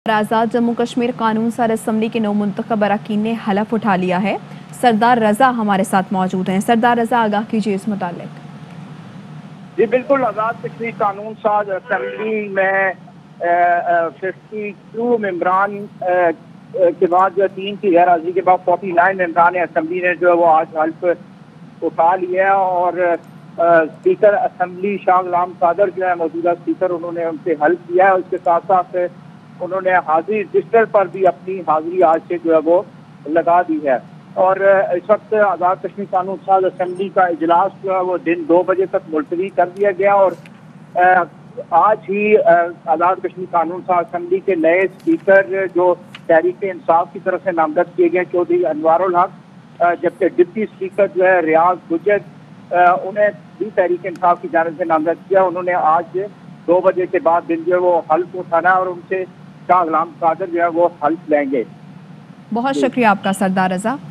आज़ाद जम्मू कश्मीर कानून साज असम्बली के नौ मुंतखब अरकान ने हलफ उठा लिया है। सरदार रजा हमारे साथ मौजूद हैं। सरदार रजा, आगाह कीजिए इस मुतालिक। जी बिल्कुल, आज़ाद कश्मीर कानून साज असम्बली में 52 मेम्बरान के बाद जो 3 की गैर हाजिरी के बाद 49 मेम्बरान असम्बली ने जो है वो आज हल्फ उठा लिया और स्पीकर असम्बली शाह गुलाम कादर जो है मौजूदा स्पीकर, उन्होंने उनसे हल्फ किया है। उसके साथ साथ उन्होंने हाजिरी रजिस्टर पर भी अपनी हाजिरी आज से जो है वो लगा दी है। और इस वक्त आज़ाद कश्मीर कानून साज असम्बली का इजलास जो है वो दिन 2 बजे तक मुलतवी कर दिया गया और आज ही आज़ाद कश्मीर कानून साज असम्बली के नए स्पीकर जो तहरीक इंसाफ की तरफ से नामजद किए गए चौधरी अनवारुल हक, जबकि डिप्टी स्पीकर जो है रियाज गुजर, उन्हें भी तहरीक इंसाफ की जानिब से नामजद किया। उन्होंने आज 2 बजे के बाद दिन जो है वो हल्फ उठाना और उनसे शाह गुलाम कादर जो है वो हल्फ लेंगे। बहुत शुक्रिया आपका सरदार रजा।